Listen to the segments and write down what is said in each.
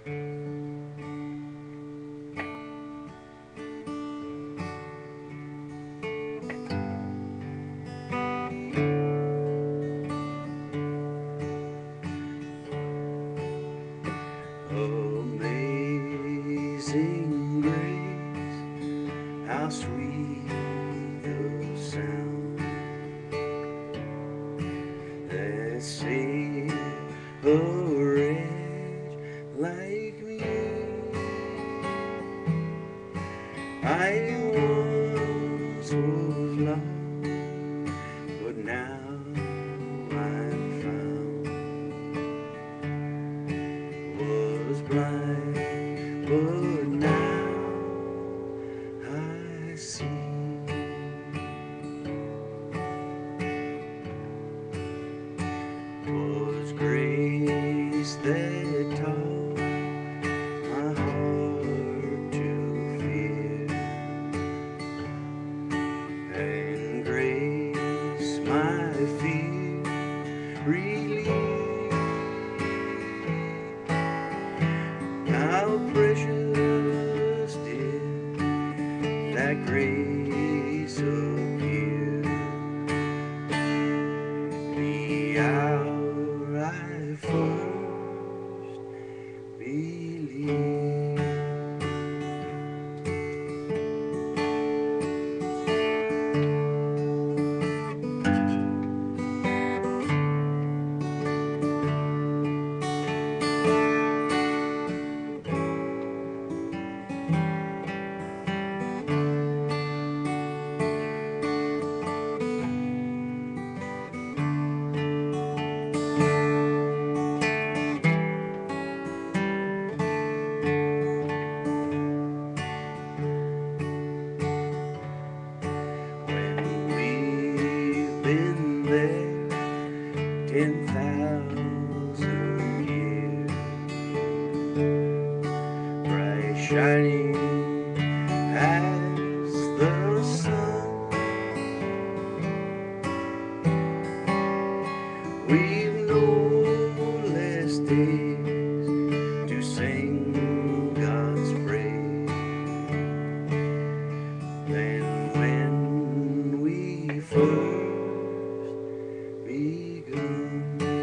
Amazing grace, how sweet the sound that saved a wretch like me. I once was lost, but now I'm found. Was blind, but now I see. Was grace that taught my heart to fear, and grace my fear relieved. How precious did that grace appear the hour I first believed. When we've been there 10,000 years, bright shining as the sun, we've no less days to sing God's praise than when we first begun.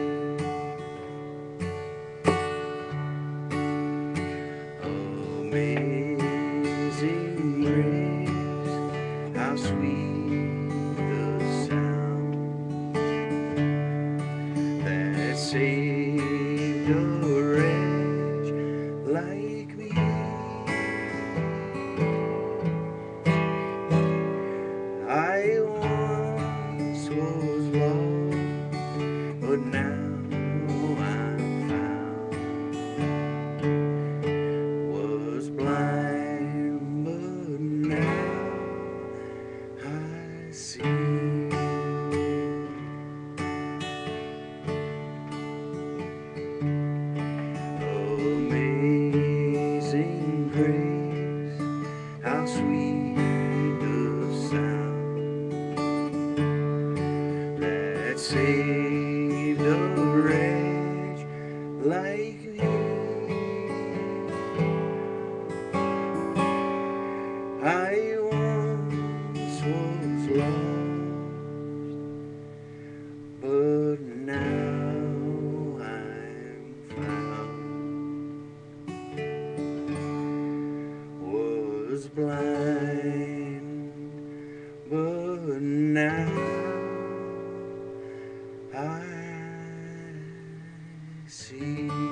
Amazing grace, how sweet the sound that saved a wretch like me. I once was lost, but now I'm found. Was blind, but now I see. Amazing grace, how sweet the sound that saved a wretch like me. I once was lost, but now I'm found. Was blind, but now I see.